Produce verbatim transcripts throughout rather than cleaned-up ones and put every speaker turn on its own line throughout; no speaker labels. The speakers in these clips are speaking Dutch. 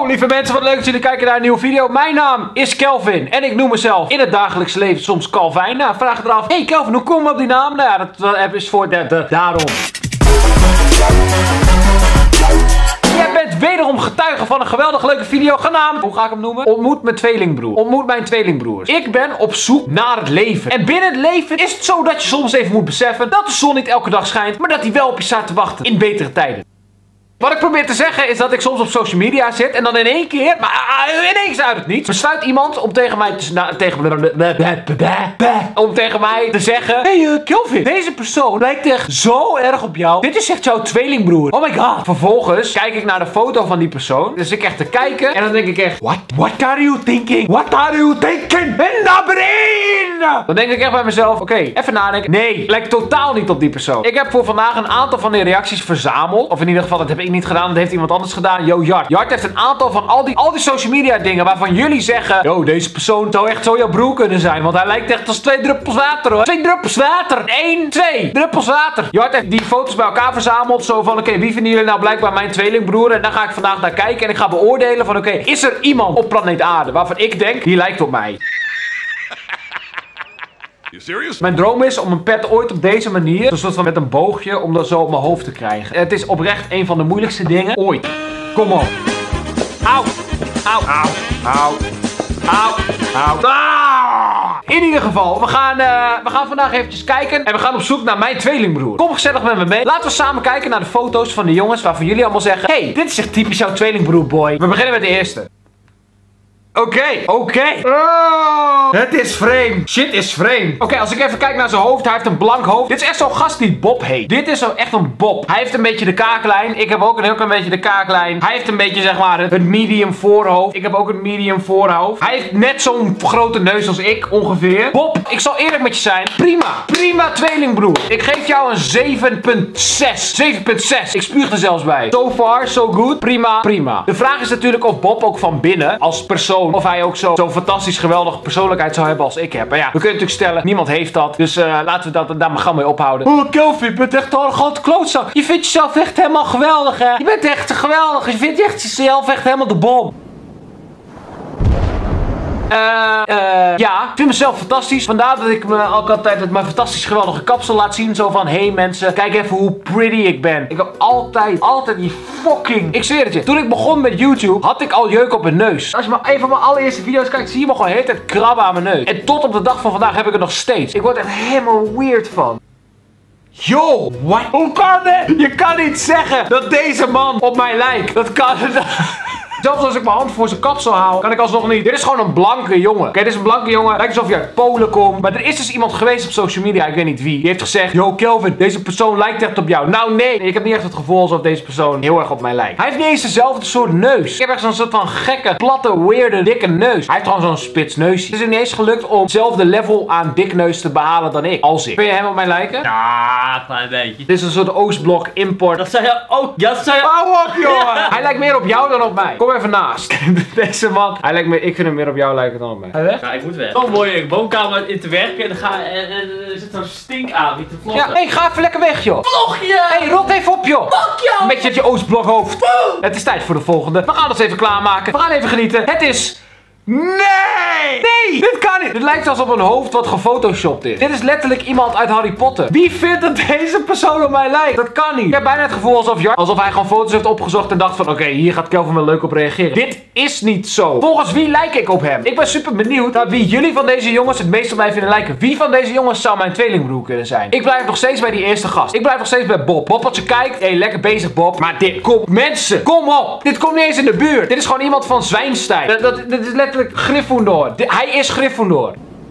lieve mensen, wat leuk dat jullie kijken naar een nieuwe video. Mijn naam is Kelvin en ik noem mezelf in het dagelijks leven soms Calvin. Nou, vraag het eraf. Hey Kelvin, hoe kom je op die naam? Nou ja, dat, dat is voor de, de, daarom. Jij bent wederom getuige van een geweldig leuke video genaamd, hoe ga ik hem noemen? Ontmoet mijn tweelingbroer. Ontmoet mijn tweelingbroers. Ik ben op zoek naar het leven. En binnen het leven is het zo dat je soms even moet beseffen dat de zon niet elke dag schijnt, maar dat hij wel op je staat te wachten in betere tijden. Wat ik probeer te zeggen is dat ik soms op social media zit en dan in één keer, maar uh, ineens uit het niets, besluit iemand om tegen mij te, na, tegen, om tegen mij te zeggen: hey uh, Kelvin, deze persoon lijkt echt zo erg op jou. Dit is echt jouw tweelingbroer. Oh my god. Vervolgens kijk ik naar de foto van die persoon. Dus ik echt te kijken en dan denk ik echt: What? What are you thinking? What are you thinking? In the brain! Dan denk ik echt bij mezelf: Oké, okay, even nadenken. Nee, lijkt totaal niet op die persoon. Ik heb voor vandaag een aantal van die reacties verzameld. Of in ieder geval, dat heb ik niet gedaan, dat heeft iemand anders gedaan. Yo, Jart. Jart heeft een aantal van al die, al die social media dingen waarvan jullie zeggen: yo, deze persoon zou echt zo jouw broer kunnen zijn. Want hij lijkt echt als twee druppels water, hoor. Twee druppels water. Eén, twee druppels water. Jart heeft die foto's bij elkaar verzameld. Zo van: oké, okay, wie vinden jullie nou blijkbaar mijn tweelingbroer? En dan ga ik vandaag naar kijken en ik ga beoordelen van: oké, okay, is er iemand op planeet Aarde waarvan ik denk, die lijkt op mij? Mijn droom is om een pet ooit op deze manier, een soort van met een boogje, om dat zo op mijn hoofd te krijgen. Het is oprecht een van de moeilijkste dingen ooit. Kom op. Auw. Auw. Auw. Auw. Auw. Auw. Ah! In ieder geval, we gaan, uh, we gaan vandaag eventjes kijken en we gaan op zoek naar mijn tweelingbroer. Kom gezellig met me mee. Laten we samen kijken naar de foto's van de jongens waarvan jullie allemaal zeggen: hey, dit is echt typisch jouw tweelingbroer, boy. We beginnen met de eerste. Oké, okay, oké. Okay. Oh, het is vreemd. Shit is vreemd. Oké, okay, als ik even kijk naar zijn hoofd. Hij heeft een blank hoofd. Dit is echt zo'n gast die Bob heet. Dit is zo echt een Bob. Hij heeft een beetje de kaaklijn. Ik heb ook een heel klein beetje de kaaklijn. Hij heeft een beetje, zeg maar, het medium voorhoofd. Ik heb ook een medium voorhoofd. Hij heeft net zo'n grote neus als ik, ongeveer. Bob, ik zal eerlijk met je zijn. Prima. Prima tweelingbroer. Ik geef jou een zeven punt zes. zeven punt zes. Ik spuug er zelfs bij. So far, so good. Prima, prima. De vraag is natuurlijk of Bob ook van binnen, als persoon, of hij ook zo'n zo fantastisch geweldige persoonlijkheid zou hebben als ik heb. Maar ja, we kunnen natuurlijk stellen, niemand heeft dat. Dus uh, laten we dat daar maar gaan mee ophouden. Oh, Kelvin, je bent echt een grote klootzak. Je vindt jezelf echt helemaal geweldig, hè? Je bent echt geweldig. Je vindt echt jezelf echt helemaal de bom. Uh, uh, ja, ik vind mezelf fantastisch. Vandaar dat ik me ook altijd met mijn fantastisch geweldige kapsel laat zien. Zo van: hey mensen, kijk even hoe pretty ik ben. Ik heb altijd, altijd die fucking... Ik zweer het je. Toen ik begon met YouTube, had ik al jeuk op mijn neus. Als je maar even mijn allereerste video's kijkt, zie je me gewoon de hele tijd krabben aan mijn neus. En tot op de dag van vandaag heb ik het nog steeds. Ik word er helemaal weird van. Yo, what? Hoe kan dit? Je kan niet zeggen dat deze man op mij lijkt. Dat kan... Zelfs als ik mijn hand voor zijn kapsel haal, kan ik alsnog niet. Dit is gewoon een blanke jongen. Oké, okay, dit is een blanke jongen. Lijkt alsof hij uit Polen komt. Maar er is dus iemand geweest op social media, ik weet niet wie. Die heeft gezegd: yo Kelvin, deze persoon lijkt echt op jou. Nou nee, ik heb niet echt het gevoel alsof deze persoon heel erg op mij lijkt. Hij heeft niet eens dezelfde soort neus. Ik heb echt zo'n soort van gekke, platte, weirde, dikke neus. Hij heeft gewoon zo'n spits neusje. Het is er niet eens gelukt om hetzelfde level aan dikneus te behalen dan ik. Als ik. Kun je hem op mij lijken?
Ja, een klein beetje.
Dit is een soort Oostblok import.
Dat zei je ook. Ja, dat zei je.
Hou op, jongen. Hij lijkt meer op jou dan op mij. Kom even naast. Deze man. Hij lijkt me, ik vind hem meer op jou lijken dan op mij. Hij weg?
Ja, ik moet weg. Zo mooi in de woonkamer in te werken en dan ga, en, en, er zit zo'n stink aan, niet te vloggen.
Ja, hé, hey, ga even lekker weg, joh.
Vlogje!
Hé, hey, rot even op, joh.
Fuck jou!
Met je, je Oostblok hoofd. Boom. Het is tijd voor de volgende. We gaan ons even klaarmaken. We gaan even genieten. Het is... Nee! Nee! Dit kan niet! Dit lijkt alsof een hoofd wat gefotoshopt is. Dit is letterlijk iemand uit Harry Potter. Wie vindt dat deze persoon op mij lijkt? Dat kan niet. Ik heb bijna het gevoel alsof, Jart, alsof hij gewoon foto's heeft opgezocht en dacht van: oké, okay, hier gaat Kelvin wel leuk op reageren. Dit is niet zo. Volgens wie lijk ik op hem? Ik ben super benieuwd naar wie jullie van deze jongens het meest op mij vinden lijken. Wie van deze jongens zou mijn tweelingbroer kunnen zijn? Ik blijf nog steeds bij die eerste gast. Ik blijf nog steeds bij Bob. Bob, als je kijkt, hé, hey, lekker bezig, Bob. Maar dit, kom, mensen, kom op. Dit komt niet eens in de buurt. Dit is gewoon iemand van Zwijnstein. Dat, dat, dit is letterlijk Gryffindor. Hij is Gryffindor.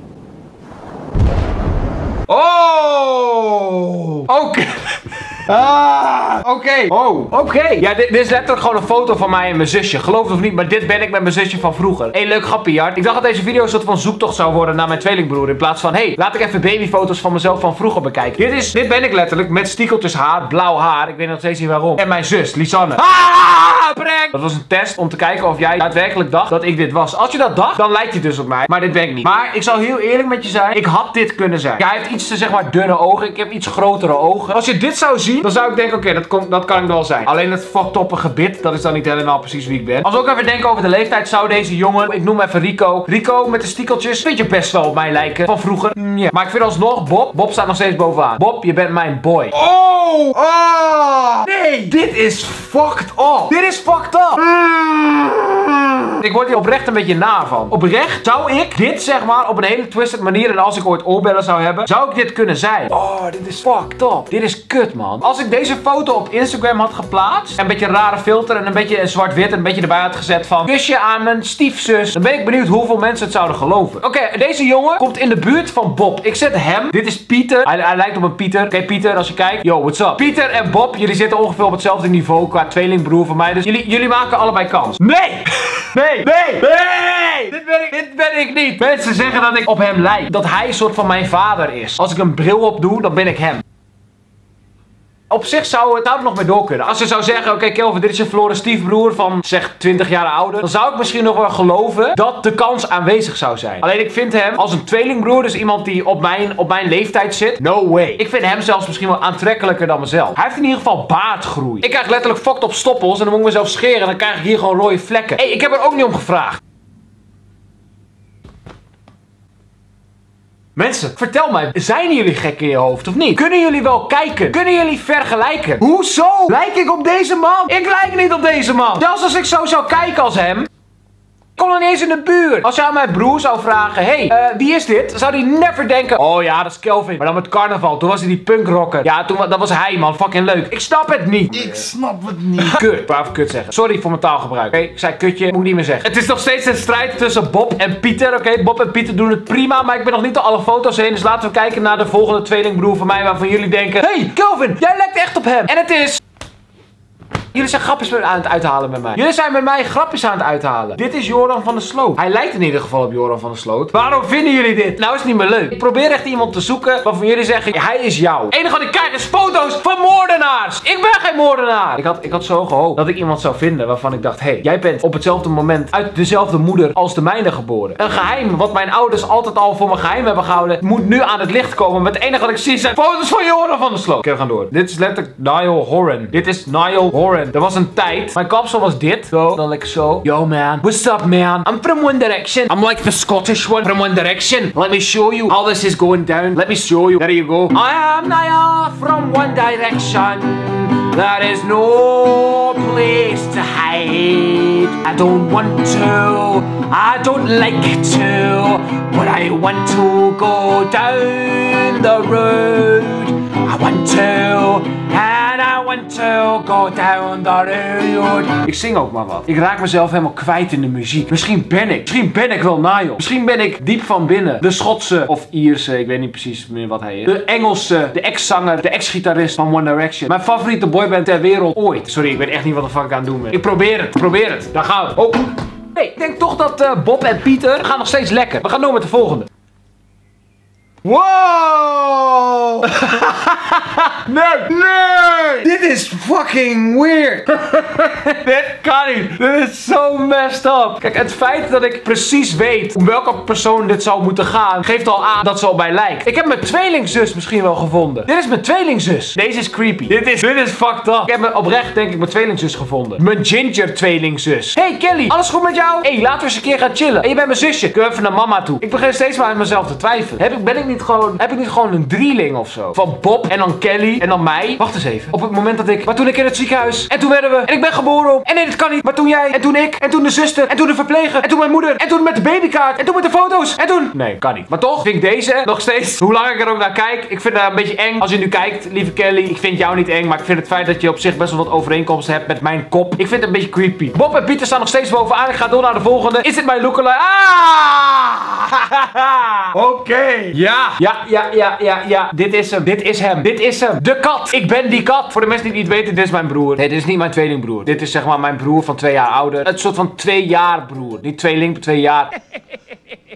Oh! Oké. Okay. Ah, oké. Okay. Oh, oké. Okay. Ja, dit, dit is letterlijk gewoon een foto van mij en mijn zusje. Geloof het of niet, maar dit ben ik met mijn zusje van vroeger. Hé, hey, leuk grapje, Jart. Ik dacht dat deze video een soort van zoektocht zou worden naar mijn tweelingbroer. In plaats van: hé, hey, laat ik even babyfoto's van mezelf van vroeger bekijken. Dit is, dit ben ik letterlijk met stiekeltjes haar, blauw haar. Ik weet nog steeds niet waarom. En mijn zus, Lisanne. Ah, prank! Dat was een test om te kijken of jij daadwerkelijk dacht dat ik dit was. Als je dat dacht, dan lijkt je dus op mij. Maar dit ben ik niet. Maar ik zal heel eerlijk met je zijn. Ik had dit kunnen zijn. Jij hebt iets te, zeg maar, dunne ogen. Ik heb iets grotere ogen. Als je dit zou zien, zien, dan zou ik denken, oké, okay, dat, dat kan ik wel zijn. Alleen het fucktoppe gebit, dat is dan niet helemaal precies wie ik ben. Als we ook even denken over de leeftijd, zou deze jongen, ik noem even Rico. Rico met de stiekeltjes, vind je best wel op mij lijken. Van vroeger. Mm, yeah. Maar ik vind alsnog Bob. Bob staat nog steeds bovenaan. Bob, je bent mijn boy. Oh! Oh! Nee! Dit is fucked up. Dit is fucked up. Mm. Ik word hier oprecht een beetje naar van. Oprecht zou ik dit, zeg maar, op een hele twisted manier, en als ik ooit oorbellen zou hebben, zou ik dit kunnen zijn. Oh, dit is fucked up. Dit is kut, man. Als ik deze foto op Instagram had geplaatst, een beetje een rare filter en een beetje zwart-wit en een beetje erbij had gezet van kusje aan mijn stiefzus, dan ben ik benieuwd hoeveel mensen het zouden geloven. Oké, okay, deze jongen komt in de buurt van Bob. Ik zet hem. Dit is Pieter. Hij, hij lijkt op een Pieter. Oké, okay, Pieter, als je kijkt. Yo, what's up? Pieter en Bob, jullie zitten ongeveer op hetzelfde niveau qua tweelingbroer van mij. Dus jullie, jullie maken allebei kans. Nee! Nee! Nee! Nee! Dit ben, ik, dit ben ik niet. Mensen zeggen dat ik op hem lijk. Dat hij een soort van mijn vader is. Als ik een bril op doe, dan ben ik hem. Op zich zou het, zou het nog mee door kunnen. Als ze zou zeggen, oké okay, Kelvin, dit is je verloren stiefbroer van zeg twintig jaar ouder. Dan zou ik misschien nog wel geloven dat de kans aanwezig zou zijn. Alleen ik vind hem als een tweelingbroer, dus iemand die op mijn, op mijn leeftijd zit. No way. Ik vind hem zelfs misschien wel aantrekkelijker dan mezelf. Hij heeft in ieder geval baardgroei. Ik krijg letterlijk fucked op stoppels en dan moet ik mezelf scheren en dan krijg ik hier gewoon rode vlekken. Hé, hey, ik heb er ook niet om gevraagd. Mensen, vertel mij, zijn jullie gek in je hoofd of niet? Kunnen jullie wel kijken? Kunnen jullie vergelijken? Hoezo? Lijk ik op deze man? Ik lijk niet op deze man. Zelfs als ik zo zou kijken als hem. Ik kom dan niet eens in de buurt. Als je aan mijn broer zou vragen, hé, hey, uh, wie is dit? Zou hij never denken, oh ja, dat is Kelvin. Maar dan met carnaval, toen was hij die punkrocker. Ja, toen, dat was hij, man. Fucking leuk. Ik snap het niet.
Ik snap het niet.
Kut. Ik wou even kut zeggen. Sorry voor mijn taalgebruik. Oké, okay, ik zei kutje, moet ik niet meer zeggen. Het is nog steeds een strijd tussen Bob en Pieter. Oké, okay, Bob en Pieter doen het prima, maar ik ben nog niet door alle foto's heen. Dus laten we kijken naar de volgende tweelingbroer van mij, waarvan jullie denken, hé, hey, Kelvin, jij lijkt echt op hem. En het is... Jullie zijn grapjes aan het uithalen met mij. Jullie zijn met mij grapjes aan het uithalen. Dit is Joran van der Sloot. Hij lijkt in ieder geval op Joran van der Sloot. Waarom vinden jullie dit? Nou is het niet meer leuk. Ik probeer echt iemand te zoeken waarvan jullie zeggen, hij is jou. Het enige wat ik krijg is foto's van moordenaars. Ik ben geen moordenaar. Ik had, ik had zo gehoopt dat ik iemand zou vinden waarvan ik dacht, hé, hey, jij bent op hetzelfde moment uit dezelfde moeder als de mijne geboren. Een geheim wat mijn ouders altijd al voor me geheim hebben gehouden, moet nu aan het licht komen. Met het enige wat ik zie zijn foto's van Joran van der Sloot. Oké, we gaan door. Dit is letterlijk Niall Horan. Dit is Niall Horan. Er was een tijd. Mijn kapsel was dit. Zo. Dan like zo. Yo man. What's up man? I'm from One Direction. I'm like the Scottish one from One Direction. Let me show you how this is going down. Let me show you. There you go. I am Niall from One Direction. There is no place to hide. I don't want to. I don't like to. But I want to go down the road. I want to. And I want to go down the road. Ik zing ook maar wat. Ik raak mezelf helemaal kwijt in de muziek. Misschien ben ik. Misschien ben ik wel Niall. Misschien ben ik diep van binnen. De Schotse of Ierse. Ik weet niet precies meer wat hij is. De Engelse. De ex-zanger. De ex-gitarist van One Direction. Mijn favoriete boyband ter wereld ooit. Sorry, ik weet echt niet wat de fuck ik aan het doen ben. Ik probeer het. Probeer het. Daar gaan we. Oh. Nee, ik denk toch dat uh, Bob en Pieter gaan nog steeds lekker. We gaan door met de volgende. Wow! Nee! Nee! Dit is fucking weird! Dit kan niet! Dit is zo messed up! Kijk, het feit dat ik precies weet om welke persoon dit zou moeten gaan, geeft al aan dat ze op mij lijkt. Ik heb mijn tweelingzus misschien wel gevonden. Dit is mijn tweelingzus. Deze is creepy. Dit is, dit is fucked up. Ik heb me oprecht, denk ik, mijn tweelingzus gevonden. Mijn ginger tweelingzus. Hey Kelly, alles goed met jou? Hey, laten we eens een keer gaan chillen. En je bent mijn zusje. Kunnen we even naar mama toe? Ik begin steeds maar aan mezelf te twijfelen. Heb ik, ben ik niet gewoon, heb ik niet gewoon een drieling of zo? Van Bob en dan Kelly en dan mij. Wacht eens even. Op het moment dat ik, maar toen ik in het ziekenhuis en toen werden we en ik ben geboren op en nee, dat kan niet. Maar toen jij en toen ik en toen de zuster en toen de verpleger en toen mijn moeder en toen met de babykaart en toen met de foto's en toen. Nee, kan niet. Maar toch vind ik deze nog steeds, hoe langer ik er ook naar kijk, ik vind het een beetje eng. Als je nu kijkt, lieve Kelly, ik vind jou niet eng, maar ik vind het feit dat je op zich best wel wat overeenkomsten hebt met mijn kop. Ik vind het een beetje creepy. Bob en Pieter staan nog steeds bovenaan. Ik ga door naar de volgende. Is dit mijn lookalike? Ah! Oké. Okay. Ja. Ja, ja, ja, ja, ja. Dit is hem. Dit is hem. Dit is hem. De kat. Ik ben die kat. Voor de mensen die het niet weten, dit is mijn broer. Nee, dit is niet mijn tweelingbroer. Dit is zeg maar mijn broer van twee jaar ouder. Het soort van twee jaar broer. Niet tweeling, maar twee jaar.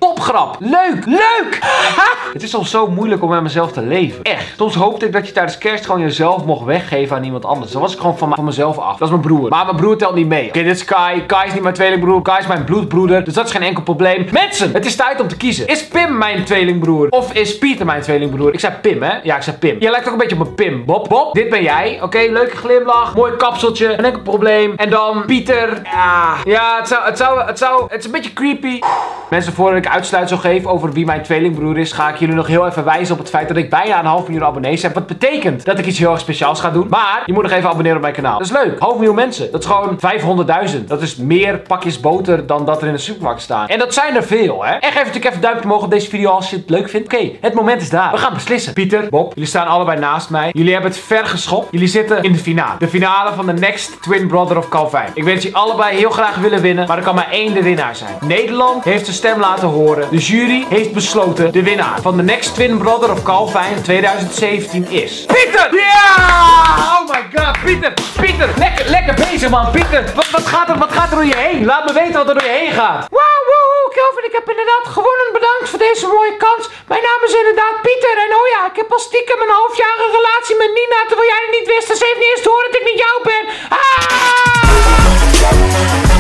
topgrap. Leuk, leuk. Het is soms zo moeilijk om met mezelf te leven. Echt. Soms hoopte ik dat je tijdens kerst gewoon jezelf mocht weggeven aan iemand anders. Dan was ik gewoon van, van mezelf af. Dat is mijn broer. Maar mijn broer telt niet mee. Oké, okay, dit is Kai. Kai is niet mijn tweelingbroer. Kai is mijn bloedbroeder. Dus dat is geen enkel probleem. Mensen, het is tijd om te kiezen. Is Pim mijn tweelingbroer? Of is Pieter mijn tweelingbroer? Ik zei Pim, hè? Ja, ik zei Pim. Jij lijkt ook een beetje op een Pim. Bob, Bob, dit ben jij. Oké, okay, leuke glimlach. Mooi kapseltje. Geen enkel probleem. En dan Pieter. Ja, ja het, zou, het, zou, het zou... Het is een beetje creepy. Mensen, voordat ik uitsluitsel geef over wie mijn tweelingbroer is, ga ik jullie nog heel even wijzen op het feit dat ik bijna een half miljoen abonnees heb. Wat betekent dat ik iets heel erg speciaals ga doen. Maar je moet nog even abonneren op mijn kanaal. Dat is leuk. Half miljoen mensen. Dat is gewoon vijfhonderdduizend. Dat is meer pakjes boter dan dat er in de supermarkt staan. En dat zijn er veel, hè. En geef natuurlijk even een duimpje omhoog op deze video als je het leuk vindt. Oké, okay, het moment is daar. We gaan beslissen. Pieter, Bob, jullie staan allebei naast mij. Jullie hebben het ver geschopt. Jullie zitten in de finale. De finale van de Next Twin Brother of Calvin. Ik weet dat jullie allebei heel graag willen winnen, maar er kan maar één de winnaar zijn. Nederland heeft zijn stem laten horen. De jury heeft besloten. De winnaar van de Next Twin Brother of Calvin twintig zeventien is... Pieter! Ja! Oh my god, Pieter! Pieter! Lekker, lekker bezig, man. Pieter, wat, wat, gaat er, wat gaat er door je heen? Laat me weten wat er door je heen gaat. Wauw, wow, Kelvin, ik heb inderdaad gewonnen. Bedankt voor deze mooie kans. Mijn naam is inderdaad Pieter. En oh ja, ik heb al stiekem een halfjarige relatie met Nina, terwijl jij het niet wist. Dus ze heeft niet eens te horen dat ik niet jou ben. Ah!